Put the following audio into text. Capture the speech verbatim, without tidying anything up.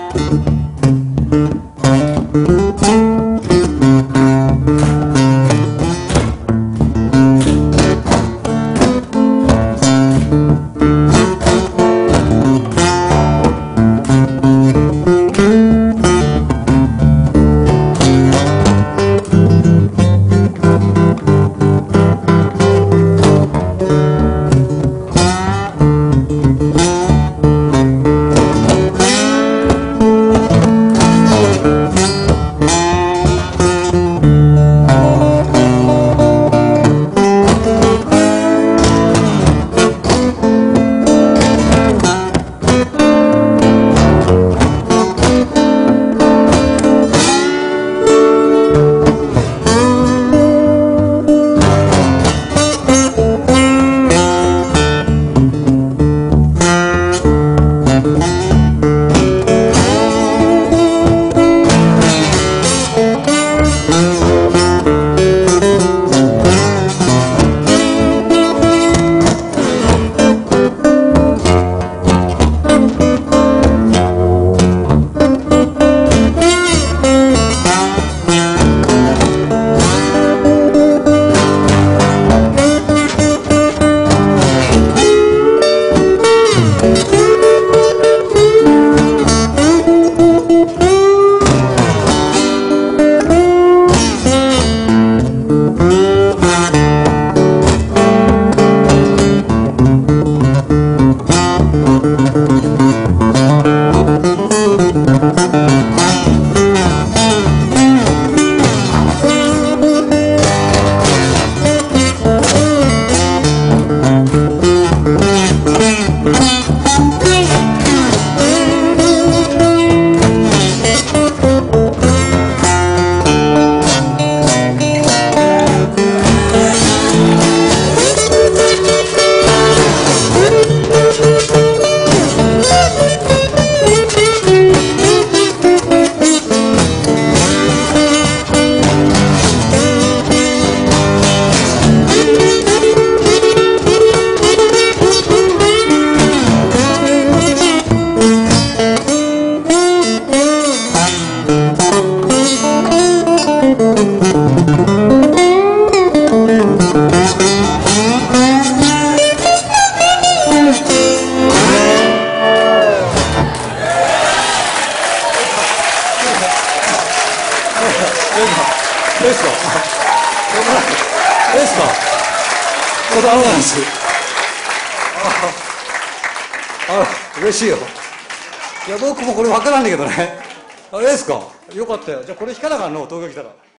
ですかですかこだわらずああ嬉しいよ。いや僕もこれ分からんねんけどね。あれですかよかったよ。じゃあこれ弾かなあかんの東京来たら。